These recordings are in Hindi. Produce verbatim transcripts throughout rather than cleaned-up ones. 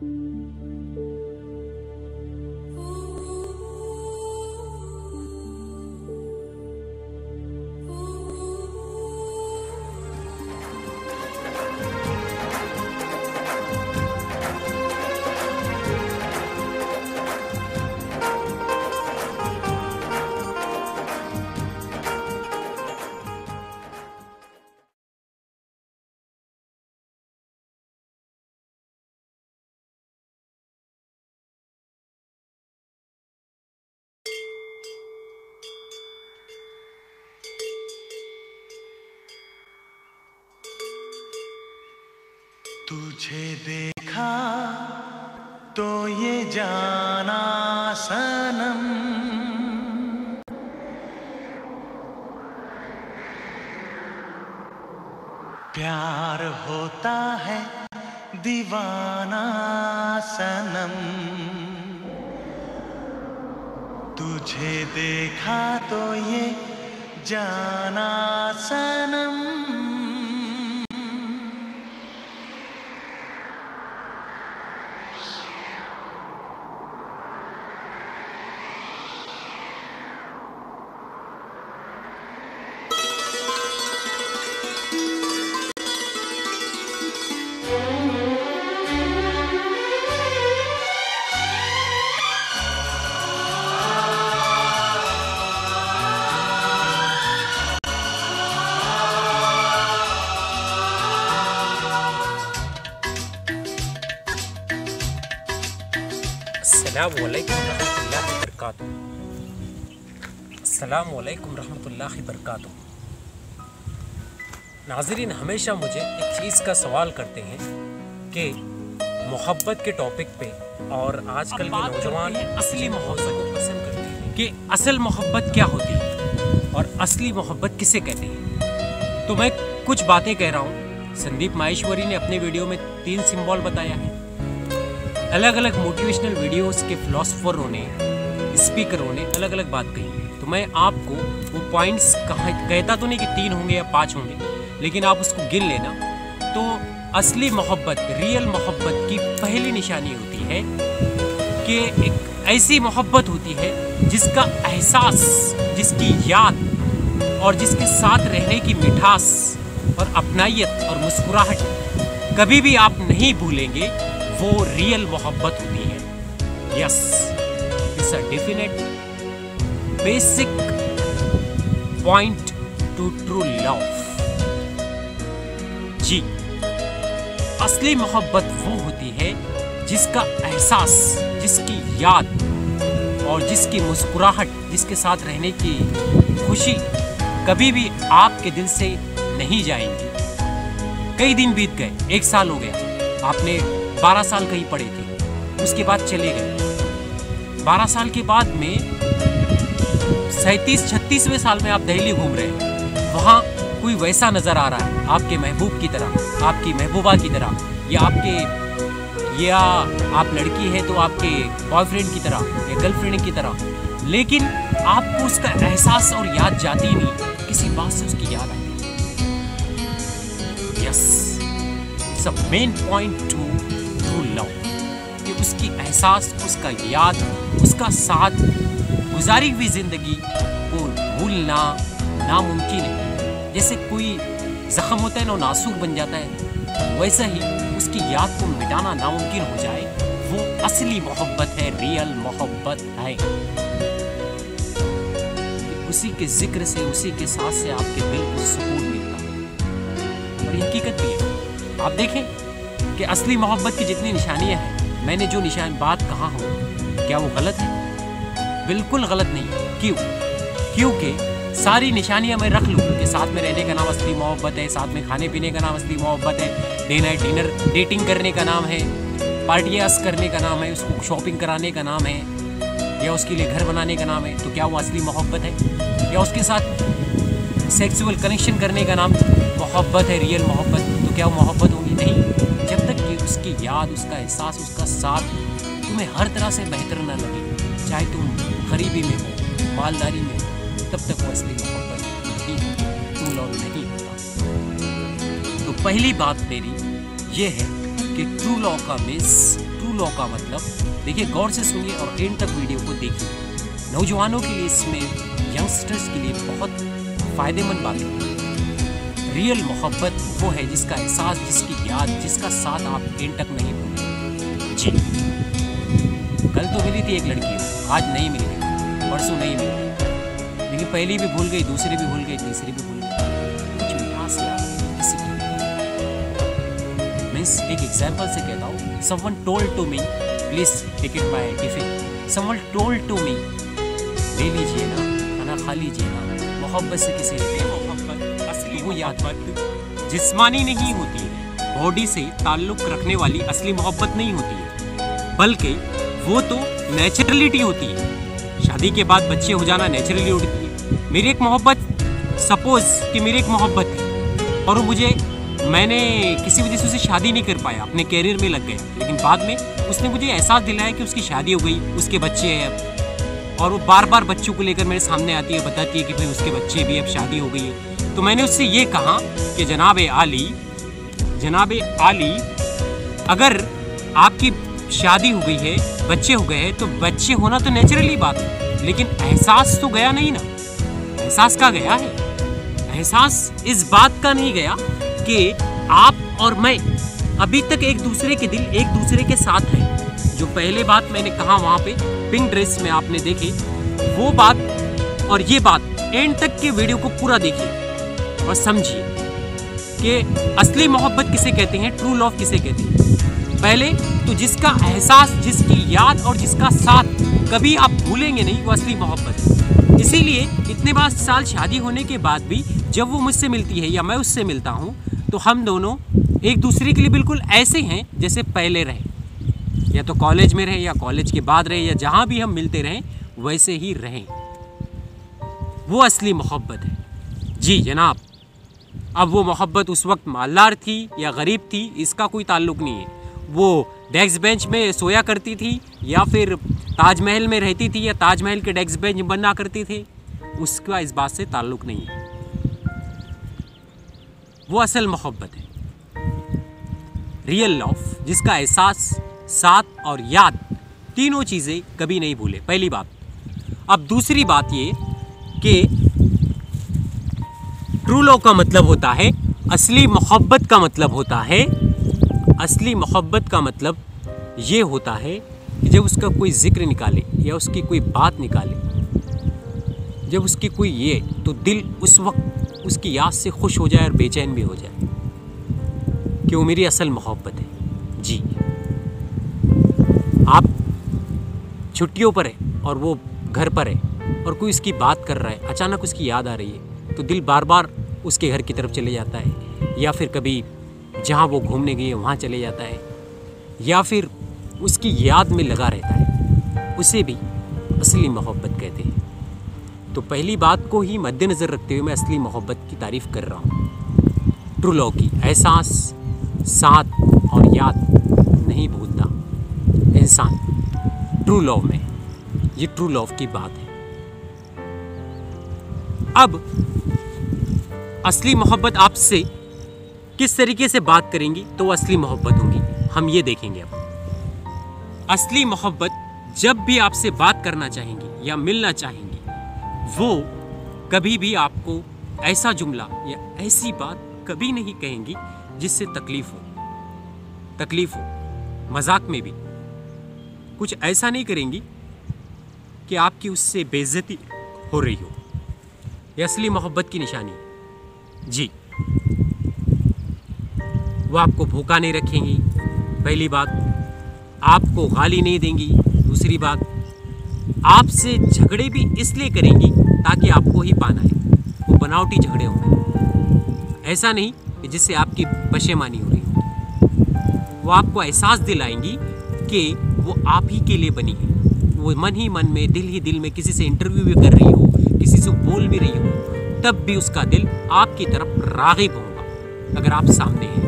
तुझे देखा तो ये जाना सनम, प्यार होता है दीवाना सनम। तुझे देखा तो ये जाना सनम, अस्सलामुअलैकुम रहमतुल्लाहि बरकातुहू। अस्सलामुअलैकुम रहमतुल्लाहि बरकातुहू। नाज़रीन हमेशा मुझे एक चीज़ का सवाल करते हैं कि मोहब्बत के टॉपिक पे और आजकल के नौजवान असली मोहब्बत को पसंद करते हैं कि असल मोहब्बत क्या होती है और असली मोहब्बत किसे कहते हैं। तो मैं कुछ बातें कह रहा हूँ। संदीप माहेश्वरी ने अपने वीडियो में तीन सिंबल बताया है। अलग अलग मोटिवेशनल वीडियोस के फिलोसोफरों ने, स्पीकरों ने अलग अलग बात कही। तो मैं आपको वो पॉइंट्स कहा कहता तो नहीं कि तीन होंगे या पांच होंगे, लेकिन आप उसको गिन लेना। तो असली मोहब्बत, रियल मोहब्बत की पहली निशानी होती है कि एक ऐसी मोहब्बत होती है जिसका एहसास, जिसकी याद और जिसके साथ रहने की मिठास और अपनायत और मुस्कुराहट कभी भी आप नहीं भूलेंगे। वो रियल मोहब्बत होती है। Yes, it's a definite basic point to true love. जी, असली मोहब्बत वो होती है जिसका एहसास, जिसकी याद और जिसकी मुस्कुराहट, जिसके साथ रहने की खुशी कभी भी आपके दिल से नहीं जाएंगी। कई दिन बीत गए, एक साल हो गया, आपने बारह साल कहीं पढ़े थे, उसके बाद चले गए। बारह साल के बाद में सैंतीस छत्तीसवें साल में आप दिल्ली घूम रहे हैं। वहाँ कोई वैसा नज़र आ रहा है आपके महबूब की तरह, आपकी महबूबा की तरह, या आपके या आप लड़की है तो आपके बॉयफ्रेंड की तरह या गर्लफ्रेंड की तरह, लेकिन आपको उसका एहसास और याद जाती नहीं, किसी बात से उसकी याद आती है। Yes, it's a main point to true love कि उसकी एहसास, उसका याद, उसका साथ, गुजारी हुई जिंदगी को भूलना नामुमकिन है। जैसे कोई जख्म होता है ना, नासूर बन जाता है, वैसा ही उसकी याद को मिटाना नामुमकिन हो जाए, वो असली मोहब्बत है, रियल मोहब्बत है। उसी के जिक्र से, उसी के साथ से आपके दिल को सुकून मिलता है। और ये हकीकत भी है। आप देखें कि असली मोहब्बत की जितनी निशानियां हैं, मैंने जो निशान बात कहा हूँ, क्या वो गलत है? बिल्कुल गलत नहीं। क्यों? क्योंकि सारी निशानियां मैं रख लूँ कि साथ में रहने का नाम असली मोहब्बत है, साथ में खाने पीने का नाम असली मोहब्बत है, डे नाइट डिनर डेटिंग करने का नाम है, पार्टियास करने का नाम है, उसको शॉपिंग कराने का नाम है, या उसके लिए घर बनाने का नाम है, तो क्या वो असली मोहब्बत है? या उसके साथ सेक्सुअल कनेक्शन करने का नाम मोहब्बत है, रियल मोहब्बत, तो क्या वो मोहब्बत होगी? नहीं। जब तक कि उसकी याद, उसका एहसास, उसका साथ तुम्हें हर तरह से बेहतर न लगे, चाहे तुम गरीबी में हो, मालदारी में हो, तब तक वो असली मोहब्बत नहीं होती, ट्रू लव नहीं होता। तो पहली बात मेरी ये है कि ट्रू लव का मीन्स, ट्रू ट्रू लॉ का मतलब, देखिए गौर से सुनिए और एंड तक वीडियो को देखिए। नौजवानों के लिए, इसमें यंगस्टर्स के लिए बहुत फायदेमंद बात है। रियल मोहब्बत वो है जिसका एहसास, जिसकी याद, जिसका साथ आप एंड तक नहीं भूलेंगे। जी, कल तो मिली थी एक लड़की, आज नहीं मिली, परसों नहीं मिली, लेकिन पहली भी भूल गई, दूसरी भी भूल गई, तीसरी भी भूल गई। कुछ मिठास याद किसी की। मीन्स एक एग्जाम्पल से कहता हूँ, someone told to me please take it by tiffin, someone told to me ले लीजिए ना, खाना खा लीजिए ना। मोहब्बत से किसी ने मोहब्बत असली वो याद जिस्मानी नहीं होती है, बॉडी से ताल्लुक रखने वाली असली मोहब्बत नहीं होती है, बल्कि वो तो नेचुरलिटी होती है। शादी के बाद बच्चे हो जाना नेचुरली होती है। मेरी एक मोहब्बत, सपोज कि मेरी एक मोहब्बत थी और मुझे, मैंने किसी वजह से उसे शादी नहीं कर पाया, अपने कैरियर में लग गया, लेकिन बाद में उसने मुझे एहसास दिलाया कि उसकी शादी हो गई, उसके बच्चे हैं अब, और वो बार बार बच्चों को लेकर मेरे सामने आती है, बताती है कि भाई उसके बच्चे भी, अब शादी हो गई है। तो मैंने उससे ये कहा कि जनाब आली, जनाब आली, अगर आपकी शादी हो गई है, बच्चे हो गए हैं, तो बच्चे होना तो नेचुरली बात है, लेकिन एहसास तो गया नहीं ना। एहसास का गया है, एहसास इस बात का नहीं गया कि आप और मैं अभी तक एक दूसरे के दिल एक दूसरे के साथ हैं। जो पहले बात मैंने कहा वहाँ पे पिंक ड्रेस में आपने देखी, वो बात और ये बात एंड तक के वीडियो को पूरा देखिए और समझिए कि असली मोहब्बत किसे कहते हैं, ट्रू लव किसे कहते हैं। पहले तो जिसका एहसास, जिसकी याद और जिसका साथ कभी आप भूलेंगे नहीं, वो असली मोहब्बत है। इसीलिए इतने बार साल शादी होने के बाद भी जब वो मुझसे मिलती है या मैं उससे मिलता हूँ, तो हम दोनों एक दूसरे के लिए बिल्कुल ऐसे हैं जैसे पहले रहे, या तो कॉलेज में रहे या कॉलेज के बाद रहे, या जहाँ भी हम मिलते रहें वैसे ही रहें। वो असली मोहब्बत है। जी जनाब, अब वो मोहब्बत उस वक्त मालदार थी या गरीब थी, इसका कोई ताल्लुक नहीं है। वो डेस्क बेंच में सोया करती थी या फिर ताजमहल में रहती थी या ताजमहल के डेस्क बेंच बना करती थी, उसका इस बात से ताल्लुक नहीं है। वो असल मोहब्बत है, रियल लव, जिसका एहसास, साथ और याद, तीनों चीज़ें कभी नहीं भूले। पहली बात। अब दूसरी बात ये कि ट्रू लव का मतलब होता है, असली मोहब्बत का मतलब होता है, असली मोहब्बत का मतलब ये होता है कि जब उसका कोई जिक्र निकाले या उसकी कोई बात निकाले, जब उसकी कोई ये, तो दिल उस वक्त उसकी याद से खुश हो जाए और बेचैन भी हो जाए कि वो मेरी असल मोहब्बत है। जी, आप छुट्टियों पर है और वो घर पर है और कोई उसकी बात कर रहा है, अचानक उसकी याद आ रही है, तो दिल बार बार उसके घर की तरफ चले जाता है, या फिर कभी जहाँ वो घूमने गई है वहाँ चले जाता है, या फिर उसकी याद में लगा रहता है, उसे भी असली मोहब्बत कहते हैं। तो पहली बात को ही मद्देनज़र रखते हुए मैं असली मोहब्बत की तारीफ़ कर रहा हूँ। ट्रू लव की एहसास, साथ और याद नहीं भूलता इंसान। ट्रू लव में ये ट्रू लव की बात है। अब असली मोहब्बत आपसे किस तरीके से बात करेंगी तो असली मोहब्बत होगी, हम ये देखेंगे। अब असली मोहब्बत जब भी आपसे बात करना चाहेंगी या मिलना चाहेंगी, वो कभी भी आपको ऐसा जुमला या ऐसी बात कभी नहीं कहेंगी जिससे तकलीफ हो तकलीफ हो मजाक में भी कुछ ऐसा नहीं करेंगी कि आपकी उससे बेइज्जती हो रही हो। यह असली मोहब्बत की निशानी है। जी, वो आपको भूखा नहीं रखेंगी, पहली बात। आपको गाली नहीं देंगी, दूसरी बात। आपसे झगड़े भी इसलिए करेंगी ताकि आपको ही पाना है, वो बनावटी झगड़े होंगे, ऐसा नहीं कि जिससे आपकी पशेमानी हो रही हो। वो आपको एहसास दिलाएंगी कि वो आप ही के लिए बनी है। वो मन ही मन में, दिल ही दिल में किसी से इंटरव्यू भी कर रही हो, किसी से बोल भी रही हो, तब भी उसका दिल आपकी तरफ राग़िब होगा अगर आप सामने हैं।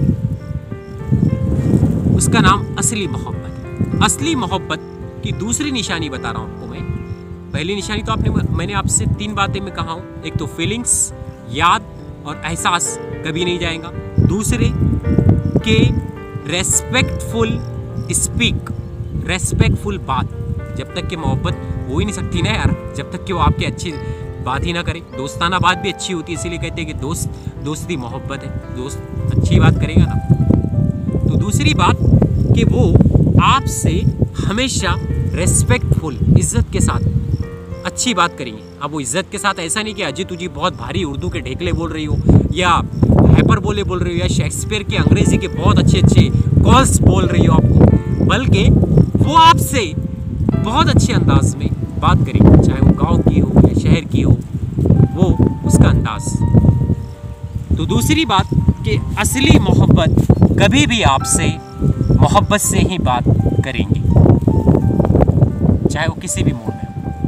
उसका नाम असली मोहब्बत है। असली मोहब्बत की दूसरी निशानी बता रहा हूँ आपको मैं। पहली निशानी तो आपने मैंने आपसे तीन बातें में कहा हूँ, एक तो फीलिंग्स, याद और एहसास कभी नहीं जाएगा। दूसरे के रेस्पेक्टफुल स्पीक रेस्पेक्टफुल बात। जब तक कि मोहब्बत हो ही नहीं सकती ना यार, जब तक कि वो आपकी अच्छी बात ही ना करे। दोस्ताना बात भी अच्छी होती है, इसीलिए कहते हैं कि दोस्त दोस्ती मोहब्बत है, दोस्त अच्छी बात करेगा ना। तो दूसरी बात कि वो आपसे हमेशा रेस्पेक्टफुल इज्जत के साथ अच्छी बात करेंगे। अब वो इज्जत के साथ ऐसा नहीं कि अजय तुझी बहुत भारी उर्दू के ढेकले बोल रही हो, या हाइपर बोले बोल रही हो, या शेक्सपियर के अंग्रेजी के बहुत अच्छे अच्छे कॉल्स बोल रही हो आपको, बल्कि वो आपसे बहुत अच्छे अंदाज में बात करेंगे, चाहे वो गांव की हो या शहर की हो, वो उसका अंदाज। तो दूसरी बात कि असली मोहब्बत कभी भी आपसे मोहब्बत से ही बात करेंगे, चाहे वो किसी भी मोड़ में हो।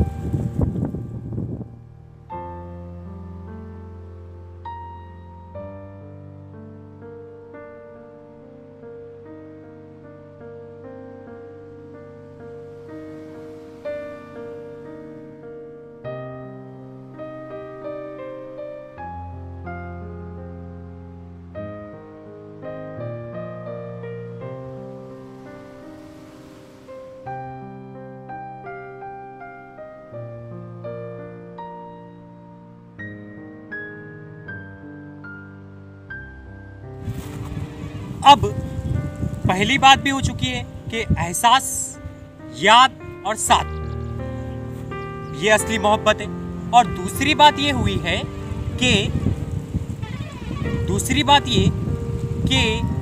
अब पहली बात भी हो चुकी है कि एहसास, याद और साथ, ये असली मोहब्बत है। और दूसरी बात ये हुई है कि दूसरी बात ये कि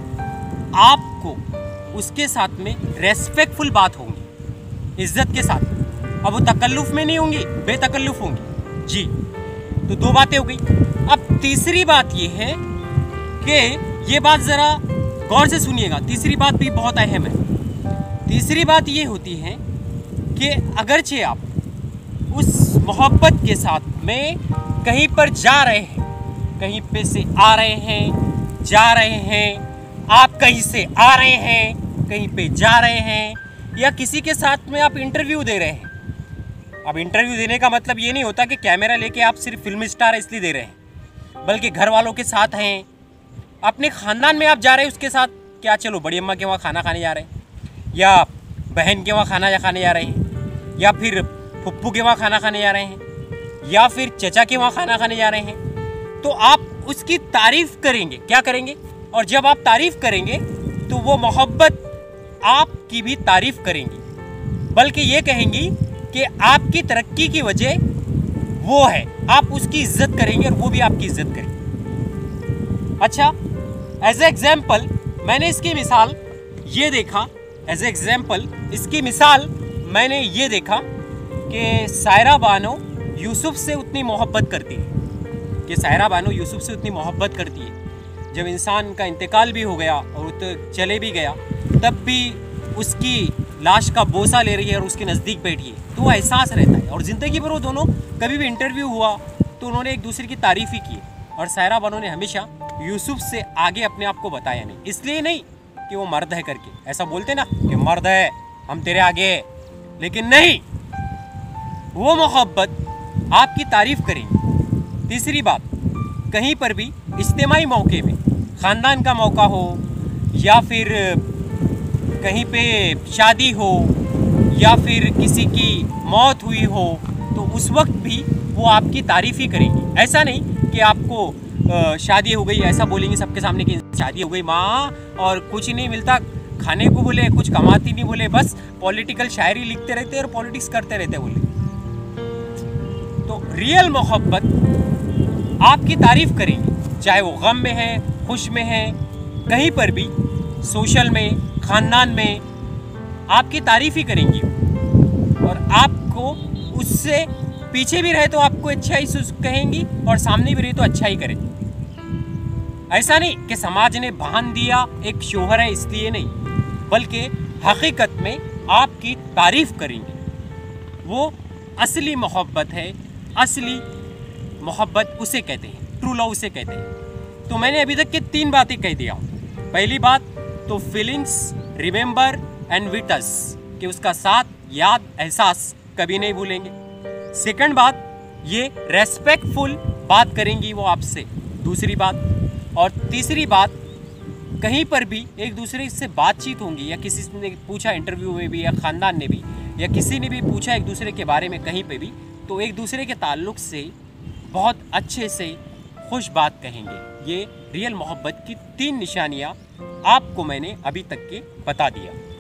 आपको उसके साथ में रेस्पेक्टफुल बात होंगी, इज्जत के साथ। अब वो तकल्लुफ में नहीं होंगी, बेतकल्लुफ होंगी जी। तो दो बातें हो गई। अब तीसरी बात ये है कि ये बात जरा गौर से सुनिएगा, तीसरी बात भी बहुत अहम है। तीसरी बात ये होती है कि अगरचे आप उस मोहब्बत के साथ में कहीं पर जा रहे हैं, कहीं पे से आ रहे हैं, जा रहे हैं, आप कहीं से आ रहे हैं, कहीं पे जा रहे हैं, या किसी के साथ में आप इंटरव्यू दे रहे हैं। अब इंटरव्यू देने का मतलब ये नहीं होता कि कैमरा लेके आप सिर्फ फिल्म स्टार इसलिए दे रहे हैं, बल्कि घर वालों के साथ हैं, अपने ख़ानदान में आप जा रहे हैं उसके साथ। क्या चलो बड़ी अम्मा के वहाँ खाना खाने जा रहे हैं, या बहन के वहाँ खाना खाने जा रहे हैं, या फिर फुप्पू के वहाँ खाना खाने जा रहे हैं, या फिर चचा के वहाँ खाना खाने जा रहे हैं, तो आप उसकी तारीफ़ करेंगे। क्या करेंगे? और जब आप तारीफ़ करेंगे तो वो मोहब्बत आपकी भी तारीफ़ करेंगी, बल्कि ये कहेंगी कि आपकी तरक्की की वजह वो है, आप उसकी इज्जत करेंगे और वो भी आपकी इज्जत करेंगे। अच्छा, एज ए एग्जाम्पल मैंने इसकी मिसाल ये देखा एज ए एग्जाम्पल इसकी मिसाल मैंने ये देखा कि सायरा बानो यूसुफ से उतनी मोहब्बत करती है कि सायरा बानो यूसुफ से उतनी मोहब्बत करती है। जब इंसान का इंतकाल भी हो गया और तो चले भी गया, तब भी उसकी लाश का बोसा ले रही है और उसके नज़दीक बैठी है, तो वो एहसास रहता है। और ज़िंदगी भर वो दोनों कभी भी इंटरव्यू हुआ तो उन्होंने एक दूसरे की तारीफ़ ही की, और सायरा बानो ने हमेशा यूसुफ से आगे अपने आप को बताया नहीं। इसलिए नहीं कि वो मर्द है करके, ऐसा बोलते ना कि मर्द है हम तेरे आगे है, लेकिन नहीं, वो मोहब्बत आपकी तारीफ करेंगे। तीसरी बात, कहीं पर भी इज्तिमाई मौके में, ख़ानदान का मौका हो या फिर कहीं पे शादी हो या फिर किसी की मौत हुई हो, तो उस वक्त भी वो आपकी तारीफ़ ही करेंगी। ऐसा नहीं कि आपको शादी हो गई ऐसा बोलेंगे सबके सामने कि शादी हो गई माँ और कुछ नहीं मिलता खाने को, बोले कुछ कमाती नहीं, बोले बस पॉलिटिकल शायरी लिखते रहते और पॉलिटिक्स करते रहते बोले। तो रियल मोहब्बत आपकी तारीफ करेंगे, चाहे वो गम में है, खुश में है, कहीं पर भी, सोशल में, ख़ानदान में, आपकी तारीफ ही करेंगी। और आपको उससे पीछे भी रहे तो आपको अच्छा ही कहेंगी और सामने भी रहे तो अच्छा ही करेंगी। ऐसा नहीं कि समाज ने बांध दिया एक शोहर है इसलिए नहीं, बल्कि हकीकत में आपकी तारीफ करेंगे। वो असली मोहब्बत है। असली मोहब्बत उसे कहते हैं, ट्रू लव उसे कहते हैं। तो मैंने अभी तक के तीन बातें कह दिया। पहली बात तो फीलिंग्स, रिमेंबर एंड विटस, कि उसका साथ, याद, एहसास कभी नहीं भूलेंगे। सेकंड बात, ये रेस्पेक्टफुल बात करेंगी वो आपसे, दूसरी बात। और तीसरी बात, कहीं पर भी एक दूसरे से बातचीत होंगी, या किसी ने पूछा इंटरव्यू में भी, या ख़ानदान ने भी, या किसी ने भी पूछा एक दूसरे के बारे में कहीं पे भी, तो एक दूसरे के ताल्लुक़ से बहुत अच्छे से खुश बात कहेंगे। ये रियल मोहब्बत की तीन निशानियाँ आपको मैंने अभी तक के बता दिया।